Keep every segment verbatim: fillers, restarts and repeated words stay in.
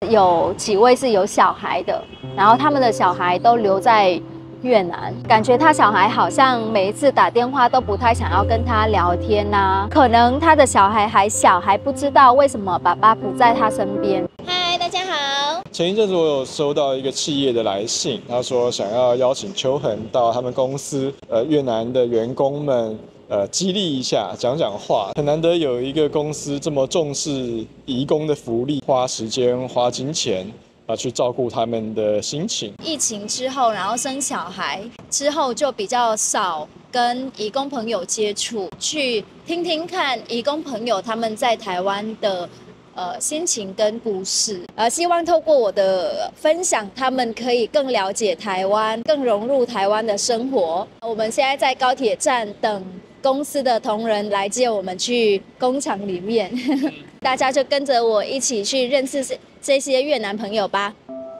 有几位是有小孩的，然后他们的小孩都留在越南，感觉他小孩好像每一次打电话都不太想要跟他聊天呐、啊，可能他的小孩还小，还不知道为什么爸爸不在他身边。嗨，大家好。 前一阵子我有收到一个企业的来信，他说想要邀请秋恒到他们公司，呃，越南的员工们。呃，激励一下，讲讲话，很难得有一个公司这么重视移工的福利，花时间、花金钱啊，去照顾他们的心情。 疫情之后，然后生小孩之后，就比较少跟移工朋友接触，去听听看移工朋友他们在台湾的。呃，心情跟故事，呃，希望透过我的分享，他们可以更了解台湾，更融入台湾的生活。我们现在在高铁站等公司的同仁来接我们去工厂里面，大家就跟着我一起去认识这些越南朋友吧。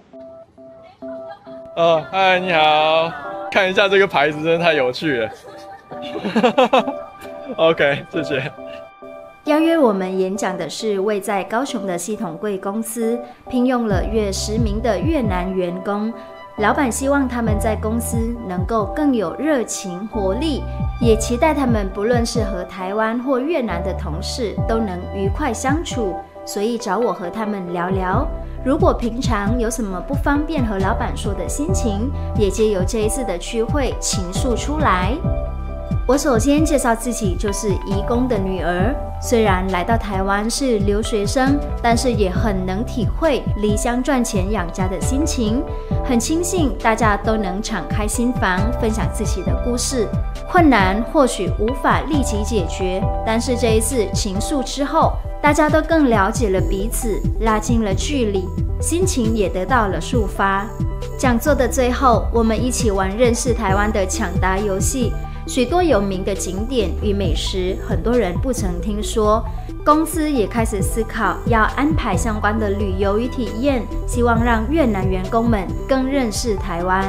哦，嗨，你好，看一下这个牌子，真的太有趣了。OK， 谢谢。 邀约我们演讲的是位在高雄的系统柜公司，聘用了约十名的越南员工。老板希望他们在公司能够更有热情活力，也期待他们不论是和台湾或越南的同事都能愉快相处，所以找我和他们聊聊。如果平常有什么不方便和老板说的心情，也借由这一次的聚会倾诉出来。我首先介绍自己，就是移工的女儿。虽然来到台湾是留学生，但是也很能体会离乡赚钱养家的心情。很庆幸大家都能敞开心房，分享自己的故事。困难或许无法立即解决，但是这一次倾诉之后，大家都更了解了彼此，拉近了距离，心情也得到了抒发。讲座的最后，我们一起玩认识台湾的抢答游戏。许多有名的景点与美食，很多人不曾听说。公司也开始思考要安排相关的旅游与体验，希望让越南员工们更认识台湾。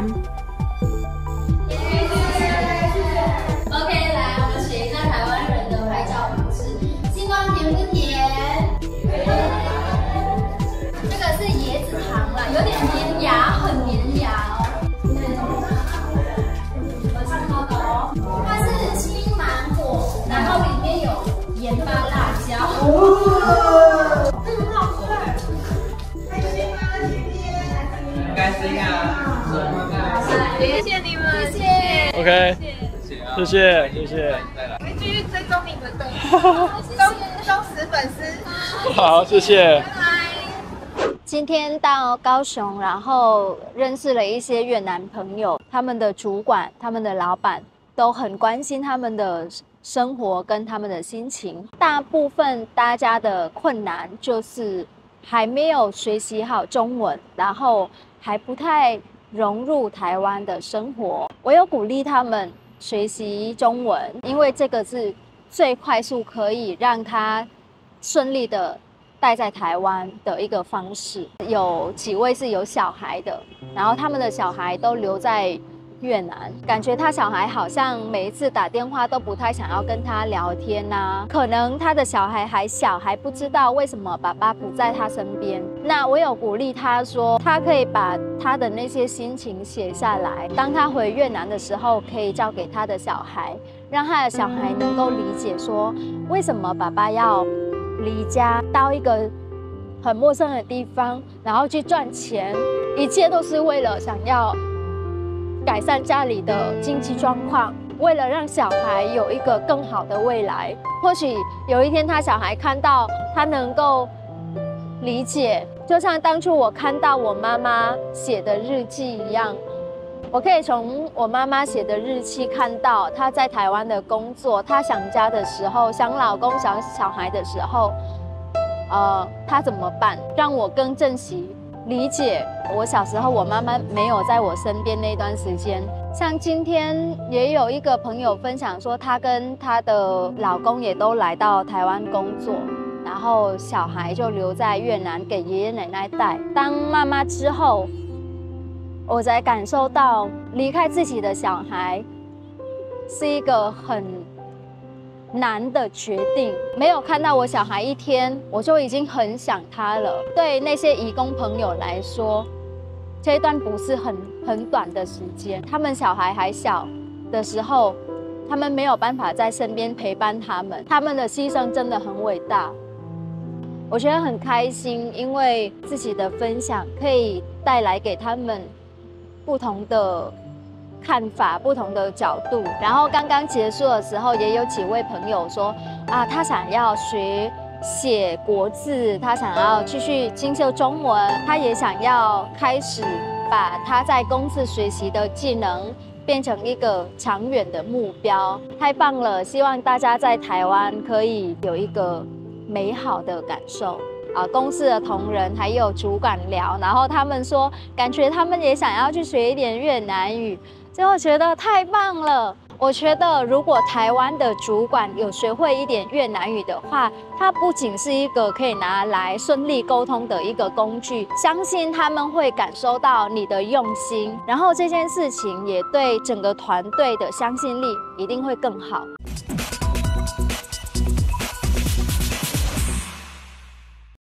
OK， 来，我们学一下台湾人的拍照方式。星光甜不甜？这个是椰子糖啦，有点粘牙，很粘牙哦。它是青芒果，然后里面有盐巴辣椒。哦，嗯，好吃。开心吗，姐姐？ 开心啊！ 谢谢你们，谢谢。 OK， 谢谢，谢谢。 会继续追踪你们的忠忠实粉丝。 好，谢谢。 拜拜。 今天到高雄，然后认识了一些越南朋友，他们的主管、他们的老板都很关心他们的生活跟他们的心情。大部分大家的困难就是还没有学习好中文，然后还不太融入台湾的生活。我有鼓励他们学习中文，因为这个是最快速可以让他顺利的待在台湾的一个方式。有几位是有小孩的，然后他们的小孩都留在越南，感觉他小孩好像每一次打电话都不太想要跟他聊天呐、啊，可能他的小孩还小，还不知道为什么爸爸不在他身边。那我有鼓励他说，他可以把他的那些心情写下来，当他回越南的时候，可以交给他的小孩，让他的小孩能够理解说，为什么爸爸要离家到一个很陌生的地方，然后去赚钱，一切都是为了想要改善家里的经济状况，为了让小孩有一个更好的未来。或许有一天他小孩看到，他能够理解，就像当初我看到我妈妈写的日记一样，我可以从我妈妈写的日记看到她在台湾的工作，她想家的时候，想老公想小孩的时候，呃，她怎么办，让我更珍惜理解我小时候我妈妈没有在我身边那段时间。像今天也有一个朋友分享说，她跟她的老公也都来到台湾工作，然后小孩就留在越南给爷爷奶奶带。当妈妈之后，我才感受到离开自己的小孩是一个很难的决定。没有看到我小孩一天，我就已经很想他了。对那些移工朋友来说，这一段不是很很短的时间。他们小孩还小的时候，他们没有办法在身边陪伴他们，他们的牺牲真的很伟大。我觉得很开心，因为自己的分享可以带来给他们不同的看法、不同的角度。然后刚刚结束的时候，也有几位朋友说啊，他想要学写国字，他想要继续精修中文，他也想要开始把他在公司学习的技能变成一个长远的目标。太棒了！希望大家在台湾可以有一个美好的感受啊！公司的同仁还有主管聊，然后他们说，感觉他们也想要去学一点越南语，所以我觉得太棒了。我觉得如果台湾的主管有学会一点越南语的话，它不仅是一个可以拿来顺利沟通的一个工具，相信他们会感受到你的用心，然后这件事情也对整个团队的相信力一定会更好。